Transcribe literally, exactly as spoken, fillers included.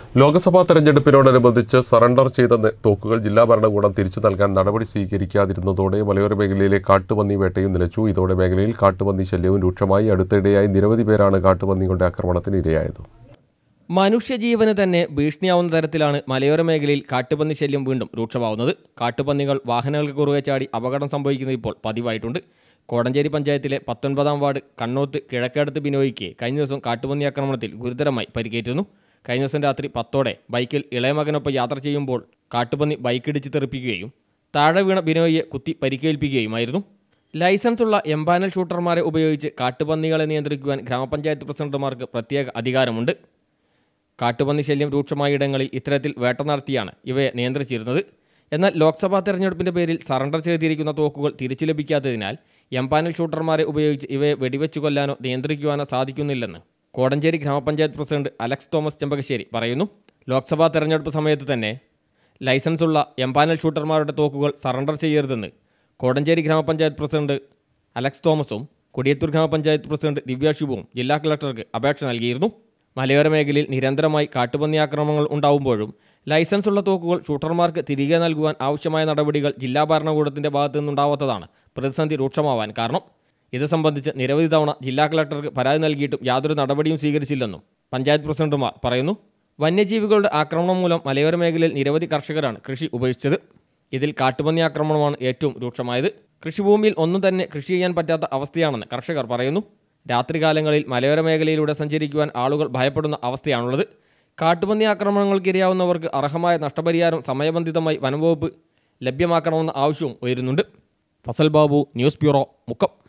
Lok Sabha തെരഞ്ഞെടുപ്പിനോടനുബന്ധിച്ച് surrender ചെയ്ത തോക്കുകൾ ജില്ലാ ഭരണകൂടം തിരിച്ചു നൽകാൻ നടപടി സ്വീകരിക്കാതിരുന്നതോടെ മലയോര മേഖലയിലെ കാട്ടുപന്നി വേട്ടയും നിലച്ചു. ഇതോടെ മേഖലയിൽ കാട്ടുപന്നി ശല്യവും രൂക്ഷമായി. അടുത്തിടെയായി നിരവധി പേരാണ് കാട്ടുപന്നികളുടെ ആക്രമണത്തിന് ഇരയായത്. മനുഷ്യജീവന് തന്നെ ഭീഷണിയാവുന്ന തരത്തിലാണ് മലയോര മേഖലയിൽ കാട്ടുപന്നി ശല്യം വീണ്ടും രൂക്ഷമാവുന്നത്. കാട്ടുപന്നികൾ വാഹനങ്ങൾക്ക് കുറുകെ ചാടി അപകടം സംഭവിക്കുന്നത് ഇപ്പോൾ പതിവായിട്ടുണ്ട്. കോടഞ്ചേരി പഞ്ചായത്തിലെ പത്തൊൻപതാം വാർഡ് കണ്ണോത്ത് കിഴക്കേടത്ത് ബിനോയിക്ക് കഴിഞ്ഞ ദിവസം കാട്ടുപന്നി ആക്രമണത്തിൽ ഗുരുതരമായി പരിക്കേറ്റിരുന്നു. കഴിഞ്ഞ ദിവസം രാത്രി പത്തോടെ ബൈക്കിൽ ഇളയമകനൊപ്പം യാത്ര ചെയ്യുമ്പോൾ കാട്ടുപന്നി ബൈക്കിടിച്ച് തെറിപ്പിക്കുകയും താഴെ വീണ ബിനോയിയെ കുത്തി പരിക്കേൽപ്പിക്കുകയുമായിരുന്നു. ലൈസൻസുള്ള എംപാനൽ ഷൂട്ടർമാരെ ഉപയോഗിച്ച് കാട്ടുപന്നികളെ നിയന്ത്രിക്കുവാൻ ഗ്രാമപഞ്ചായത്ത് പ്രസിഡന്റുമാർക്ക് പ്രത്യേക അധികാരമുണ്ട്. കാട്ടുപന്നി ശല്യം രൂക്ഷമായ ഇടങ്ങളിൽ ഇത്തരത്തിൽ വേട്ട നടത്തിയാണ് ഇവയെ നിയന്ത്രിച്ചിരുന്നത്. എന്നാൽ ലോക്സഭാ തെരഞ്ഞെടുപ്പിന്റെ പേരിൽ സറണ്ടർ ചെയ്തിരിക്കുന്ന തോക്കുകൾ തിരിച്ചു ലഭിക്കാത്തതിനാൽ എംപാനൽ ഷൂട്ടർമാരെ ഉപയോഗിച്ച് ഇവയെ വെടിവെച്ചു കൊല്ലാനോ നിയന്ത്രിക്കുവാനോ സാധിക്കുന്നില്ലെന്ന് കോടഞ്ചേരി ഗ്രാമപഞ്ചായത്ത് പ്രസിഡന്റ് അലക്സ് തോമസ് ചെമ്പകശ്ശേരി പറയുന്നു. ലോക്സഭാ തെരഞ്ഞെടുപ്പ് സമയത്ത് തന്നെ ലൈസൻസുള്ള എംപാനൽ ഷൂട്ടർമാരുടെ തോക്കുകൾ സറണ്ടർ ചെയ്യരുതെന്ന് കോടഞ്ചേരി ഗ്രാമപഞ്ചായത്ത് പ്രസിഡന്റ് അലക്സ് തോമസും കൊടിയത്തൂർ ഗ്രാമപഞ്ചായത്ത് പ്രസിഡന്റ് ദിവ്യ ശുഭവും ജില്ലാ കളക്ടർക്ക് അപേക്ഷ നൽകിയിരുന്നു. മലയോര മേഖലയിൽ നിരന്തരമായി കാട്ടുപന്നി ആക്രമണങ്ങൾ ഉണ്ടാവുമ്പോഴും ലൈസൻസുള്ള തോക്കുകൾ ഷൂട്ടർമാർക്ക് തിരികെ നൽകുവാൻ ആവശ്യമായ നടപടികൾ ജില്ലാ ഭരണകൂടത്തിന്റെ ഭാഗത്തു നിന്നുണ്ടാവാത്തതാണ് പ്രതിസന്ധി രൂക്ഷമാവാൻ കാരണം. ഇത് സംബന്ധിച്ച് നിരവധി തവണ ജില്ലാ കളക്ടർക്ക് പരാതി നൽകിയിട്ടും യാതൊരു നടപടിയും സ്വീകരിച്ചില്ലെന്നും പഞ്ചായത്ത് പ്രസിഡന്റുമാർ പറയുന്നു. വന്യജീവികളുടെ ആക്രമണം മൂലം മലയോര മേഖലയിൽ നിരവധി കർഷകരാണ് കൃഷി ഉപേക്ഷിച്ചത്. ഇതിൽ കാട്ടുപന്നി ആക്രമണമാണ് ഏറ്റവും രൂക്ഷമായത്. കൃഷിഭൂമിയിൽ ഒന്നും തന്നെ കൃഷി ചെയ്യാൻ പറ്റാത്ത അവസ്ഥയാണെന്ന് കർഷകർ പറയുന്നു. രാത്രികാലങ്ങളിൽ മലയോര മേഖലയിലൂടെ സഞ്ചരിക്കുവാൻ ആളുകൾ ഭയപ്പെടുന്ന അവസ്ഥയാണുള്ളത്. കാട്ടുപന്നി ആക്രമണങ്ങൾക്കിരയാവുന്നവർക്ക് അർഹമായ നഷ്ടപരിഹാരം സമയബന്ധിതമായി വനംവകുപ്പ് ലഭ്യമാക്കണമെന്ന ആവശ്യവും ഉയരുന്നുണ്ട്. Fazal Babu, news bureau, Mukkam.